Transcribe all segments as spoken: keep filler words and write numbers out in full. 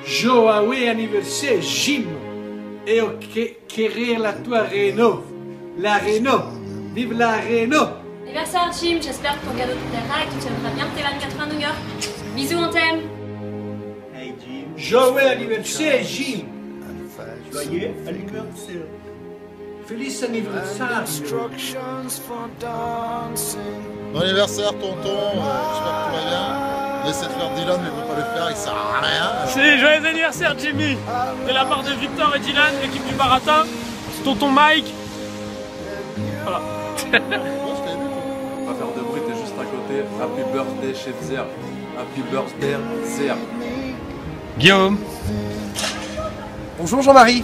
Joyeux anniversaire, Jim. Et au quérir la tua Renault. La Renault. Vive la Renault. Anniversaire, Jim. J'espère que ton cadeau te plaira et que tu tiendras bien tes vingt-quatre ans à New York. Bisous, on t'aime. Hey, Jim. Joyeux anniversaire, Jim. Joyeux anniversaire. Feliz anniversaire. Bon anniversaire, tonton. Euh, J'espère que tout va bien. Laissez faire Dylan, mais il ne veut pas le faire, il sert à rien. C'est joyeux anniversaire, Jimmy. De la part de Victor et Dylan, l'équipe du Baratin. Tonton Mike. Voilà. On va faire de bruit, t'es juste à côté. Happy birthday, chef Zer. Happy birthday, Zer. Guillaume. Bonjour Jean-Marie.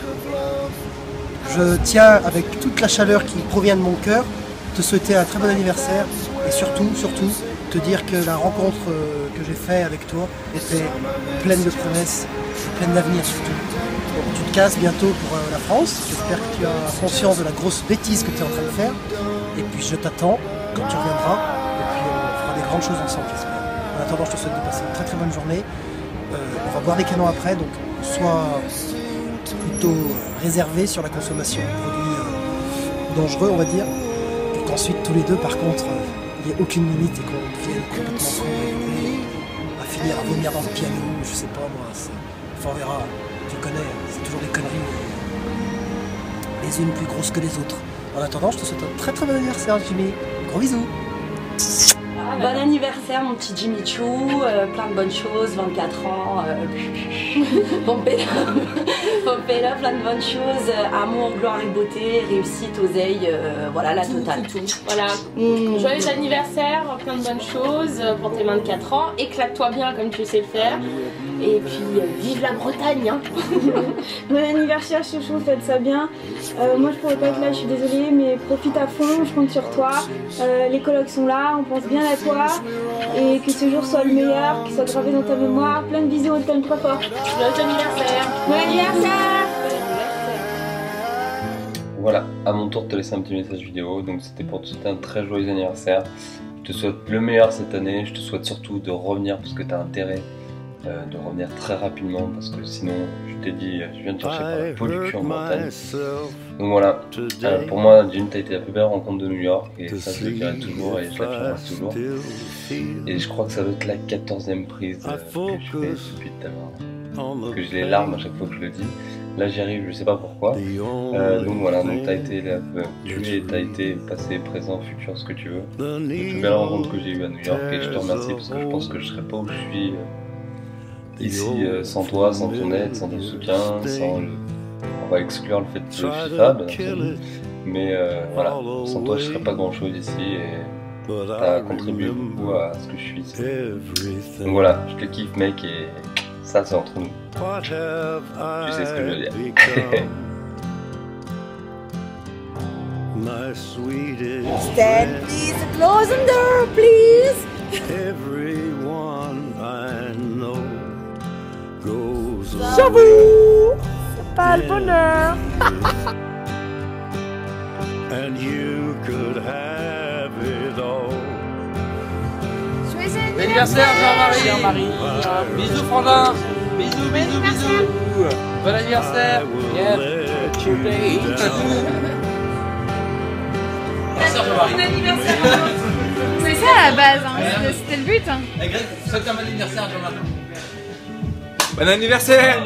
Je tiens, avec toute la chaleur qui provient de mon cœur, te souhaiter un très bon anniversaire et surtout, surtout, te dire que la rencontre que j'ai faite avec toi était pleine de promesses, pleine d'avenir surtout. Donc, tu te casses bientôt pour la France, j'espère que tu as conscience de la grosse bêtise que tu es en train de faire. Et puis je t'attends quand tu reviendras et puis on fera des grandes choses ensemble, j'espère. En attendant, je te souhaite de passer une très très bonne journée. Euh, on va boire des canons après, donc sois plutôt réservé sur la consommation de produits euh, dangereux, on va dire. Et qu'ensuite, tous les deux, par contre, il n'y ait aucune limite et qu'on devienne complètement fou et à finir à vomir dans le piano, je sais pas moi. Enfin, on verra, tu connais, c'est toujours des conneries, les unes plus grosses que les autres. En attendant, je te souhaite un très très bon anniversaire, Jimmy. Gros bisous. Bon anniversaire mon petit Jimmy Chou, euh, plein de bonnes choses, vingt-quatre ans, euh, pompez là, plein de bonnes choses, euh, amour, gloire et beauté, réussite, oseille, euh, voilà la totale. Tout, tout. Voilà, mmh. Joyeux anniversaire, plein de bonnes choses pour tes vingt-quatre ans, éclate-toi bien comme tu sais le faire, et puis euh, vive la Bretagne hein. Bon anniversaire chouchou, faites ça bien. Euh, moi je pourrais pas être là, je suis désolée, mais profite à fond, je compte sur toi. Euh, les colocs sont là, on pense bien à toi et que ce jour soit le meilleur, qu'il soit gravé dans ta mémoire. Plein de bisous, on t'aime trop fort. Joyeux anniversaire. Bon anniversaire. Voilà, à mon tour de te laisser un petit message vidéo, donc c'était pour te souhaiter un très joyeux anniversaire. Je te souhaite le meilleur cette année, je te souhaite surtout de revenir parce que tu as intérêt euh, de revenir très rapidement parce que sinon, je t'ai dit, je viens de chercher par la peau du cul en Bretagne. Donc voilà, euh, pour moi, Jim, t'as été la plus belle rencontre de New York et ça, je le dirai toujours et je l'affirmerai toujours. Et je crois que ça doit être la quatorzième prise euh, que je fais depuis tout à l'heure, que j'ai les larmes à chaque fois que je le dis. Là j'y arrive, je sais pas pourquoi. Euh, donc voilà, donc t'as été là, euh, tu es, t'as été passé, présent, futur, ce que tu veux. La plus belle rencontre que j'ai eue à New York et je te remercie parce que je pense que je serais pas où je suis euh, ici euh, sans toi, sans ton aide, sans ton soutien, sans le... On va exclure le fait de FIFA, bien entendu. Mais euh, voilà, sans toi je serais pas grand chose ici et t'as contribué beaucoup à ce que je suis ici. Donc voilà, je te kiffe mec et ça c'est entre nous. Tu sais ce que je veux dire. Stand please, close the door please. J'avoue, c'est pas le bonheur. And you could have it all. Joyeux anniversaire Jean-Marie. Jean-Marie. Bisous Frandin. Bisous, bisous, bisous. Bon anniversaire. Yeah. Bon anniversaire. C'est ça la base, hein. C'était le but. Hein. Hey Greg, souhaite un bon anniversaire Jean-Marie. Bon anniversaire.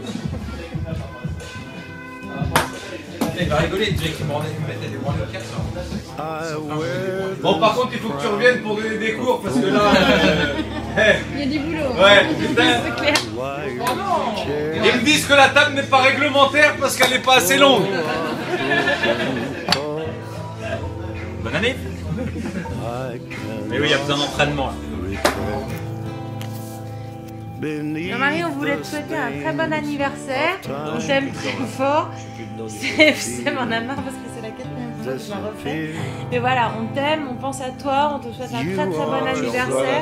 Il va rigoler, il dirait qu'il me rendait des branlées au quatre. Bon, par contre, il faut que tu reviennes pour donner des cours parce que là. Euh, il y a du boulot. Ouais, putain. C'est clair. Oh non. Ils me disent que la table n'est pas réglementaire parce qu'elle n'est pas assez longue. Bonne année. Mais oui, il y a besoin d'entraînement. Jean-Marie, on voulait te souhaiter un très bon anniversaire. On t'aime très fort. C'est m'en a marre parce que c'est la quatrième fois que je la refais. Mais voilà, on t'aime, on pense à toi, on te souhaite un très très bon anniversaire.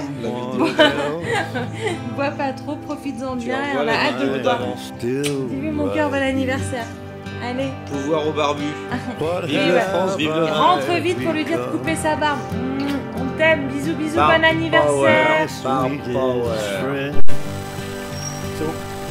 Bois pas trop, profites-en bien et on a hâte de te voir. Dis-lui mon cœur, bon anniversaire. Allez. Pouvoir au barbu. Vive la France, vive le rentre vite pour lui dire de couper sa barbe. On t'aime, bisous bisous, bon anniversaire. C'est bon.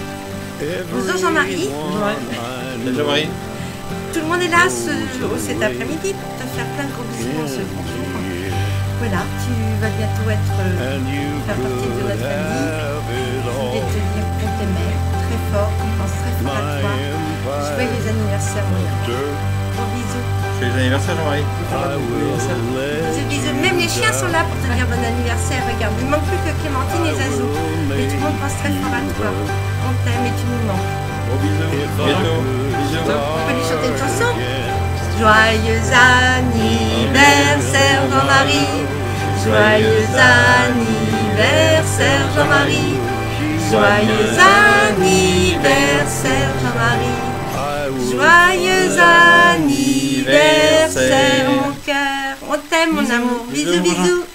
Bonjour Jean-Marie. Bonjour Jean-Marie. Tout le monde est là ce, cet après-midi pour te faire plein de gros bisous en ce grand jour. Voilà, tu vas bientôt être euh, faire partie de notre famille. Je voulais te dire qu'on t'aimait très fort, qu'on pense très fort à toi. Joyeux anniversaire mon ami. Gros bisous. Joyeux anniversaire Jean-Marie. Bisous, bisous. Même les chiens sont là pour te dire bon anniversaire. Regarde, il ne manque plus que Clémentine et Zazou. Mais tout le monde pense très fort à toi. On t'aime et tu nous manques. Gros bisous. Bisous. On peut lui chanter une chanson. Joyeux anniversaire Jean-Marie. Joyeux anniversaire Jean-Marie. Joyeux anniversaire Jean-Marie. Joyeux anniversaire mon cœur. On t'aime mon amour. Bisous bisous.